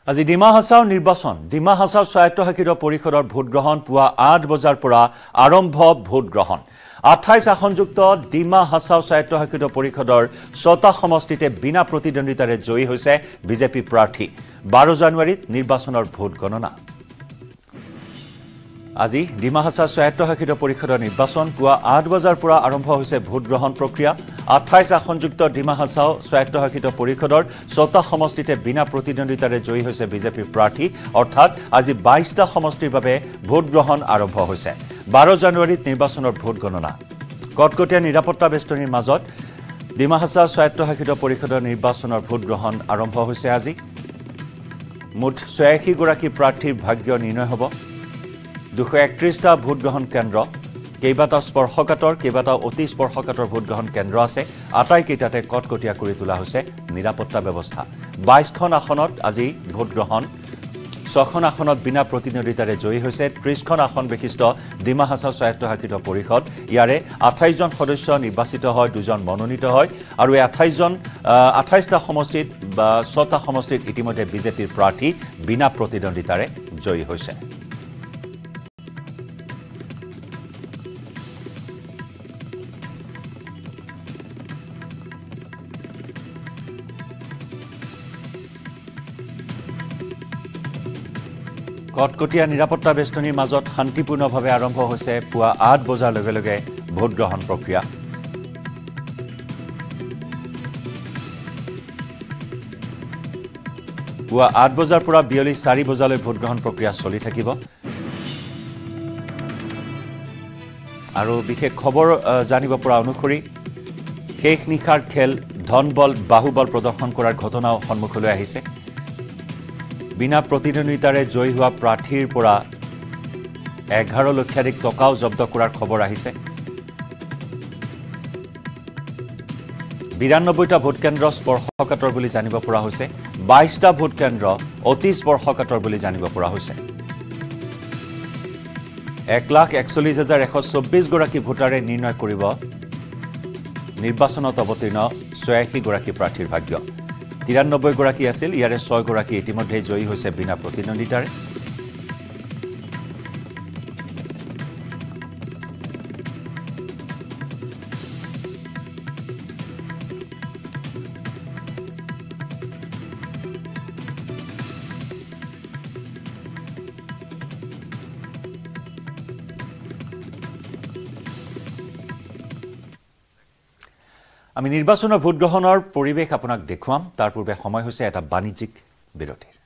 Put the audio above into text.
আজি ডিমা হাছাও নিৰ্বাচন ডিমা হাছাও স্বায়ত্তশাসিত পৰিষদৰ ভোট গ্ৰহণ পুৱা 8 বজাৰ পৰা আৰম্ভ ভোট গ্ৰহণ 28 আসনযুক্ত ডিমা হাছাও স্বায়ত্তশাসিত পৰিষদৰ 6টা সমষ্টিতে বিনা প্ৰতিদ্বন্দ্বিতাৰে জয়ী হৈছে বিজেপি প্ৰাৰ্থী 12 জানুৱাৰীত নিৰ্বাচনৰ ভোট গণনা আজি ডিমা হাছাও স্বায়ত্তশাসিত পৰিষদৰ নিৰ্বাচন পুৱা 8 বজাৰ পৰা আৰম্ভ হৈছে ভোট গ্ৰহণ প্ৰক্ৰিয়া 28 আসনযুক্ত ডিমা হাছাও স্বায়ত্তশাসিত পৰিষদৰ 6টা সমষ্টিতে বিনা প্ৰতিদ্বন্দ্বিতাৰে জয়ী হৈছে বিজেপি প্ৰাৰ্থী অৰ্থাৎ আজি 22টা সমষ্টিৰ বাবে ভোট গ্ৰহণ আৰম্ভ হৈছে 12 জানুৱাৰীত নিৰ্বাচনৰ ভোট গণনা কটকটীয়া নিৰাপত্তা বেষ্টনীৰ মাজত ডিমা হাছাও স্বায়ত্তশাসিত পৰিষদৰ নিৰ্বাচনৰ ভোট গ্ৰহণ আৰম্ভ হৈছে আজি মুঠ 86 গৰাকী প্ৰাৰ্থীৰ ভাগ্য নিৰ্ণয় হ'ব 231টা ভোট গ্ৰহণ কেন্দ্ৰ কেইবাটাও স্পৰ্শকাতৰ কেইবাটাও অতি স্পৰ্শকাতৰ ভোট গ্ৰহণ কেন্দ্ৰ আছে আটাইকেইটাতে কটকটীয়া কৰি তোলা হৈছে নিৰাপত্তা ব্যৱস্থা 22খন আসনত আজি ভোট গ্ৰহণ 6খন আসনত বিনা প্ৰতিদ্বন্দ্বিতাৰে জয়ী হৈছে 30খন আসন বিশিষ্ট ডিমা হাছাও স্বায়ত্তশাসিত পৰিষদ ইয়াৰে 28 জন সদস্য নিৰ্বাচিত হয় 2 জন মনোনীত হয় আৰু এই 28টা সমষ্টিত বা 6টা সমষ্টিত ইতিমধ্যে বিজেপিৰ প্ৰাৰ্থী বিনা প্ৰতিদ্বন্দ্বিতাৰে জয়ী হৈছে কটকটীয়া নিৰাপত্তা বেষ্টনীৰ মাজত শান্তিপূৰ্ণভাৱে আৰম্ভ হৈছে পুৱা 8 বজাৰ লগে লগে ভোট গ্ৰহণ প্ৰক্ৰিয়া পুৱা 8 বজাৰ পৰা বিয়লি 4 বজালৈ ভোট গ্ৰহণ প্ৰক্ৰিয়া চলি থাকিব আৰু বিশেষ খবৰ জানিব পৰা অনুসৰি শেষ নিশাৰ খেল ধনবল বাহুবল প্ৰদৰ্শন কৰাৰ ঘটনাও সন্মুখলৈ আহিছে বিনা প্ৰতিদ্বন্দ্বিতাৰে জয়ী হোৱা প্ৰাৰ্থীৰ পৰা 11 লক্ষাধিক টকাও জব্দ কৰাৰ খবৰ আহিছে 92টা ভোট কেন্দ্ৰ স্পৰ্শকাতৰ বুলি জানিব পৰা হৈছে 22টা ভোট কেন্দ্ৰ অতি স্পৰ্শকাতৰ বুলি জানিব পৰা হৈছে 1,41,124 গৰাকী ভোটাৰে নিৰ্ণয় কৰিব নিৰ্বাচনত অৱতীৰ্ণ 86 গৰাকী প্ৰাৰ্থীৰ ভাগ্য 93 গৰাকী আছিল ইয়াৰে 6 গৰাকী ইতিমধ্যে জয়ী হৈছে বিনা প্ৰতিদ্বন্দ্বিতাৰে আমি নিৰ্বাচনৰ ভোট গ্ৰহণৰ পৰিৱেশ আপোনাক দেখুৱাম তাৰ পূৰ্বে সময় হৈছে এটা বাণিজ্যিক বিৰতিৰ